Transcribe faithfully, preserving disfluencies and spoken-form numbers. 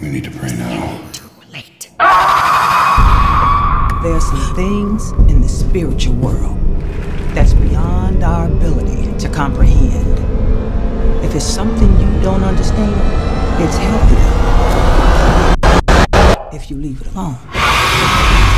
We need to pray now. Too late. There are some things in the spiritual world that's beyond our ability to comprehend. If it's something you don't understand, it's healthier if you leave it alone.